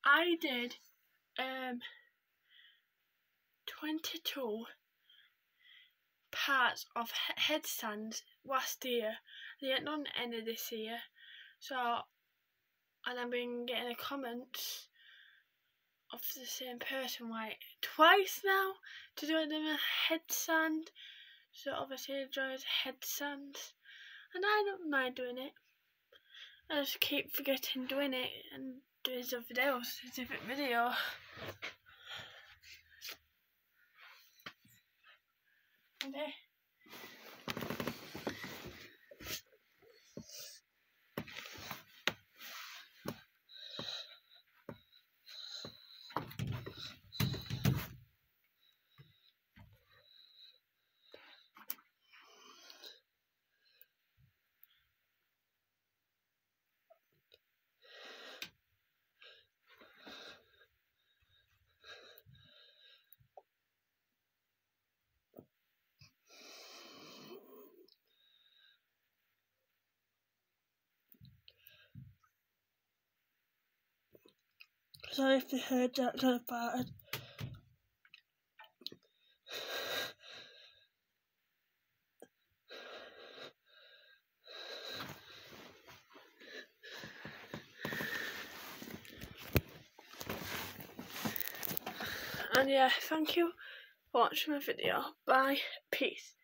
I did 22 parts of headstands last year. I didn't done any this year, so, and I've been getting the comments of the same person like twice now to do them a headstand. So obviously I enjoys headstands, and I don't mind doing it. I just keep forgetting doing it and doing something else, a different video. Okay. Sorry if you heard that kind of part. And yeah, thank you for watching my video. Bye. Peace.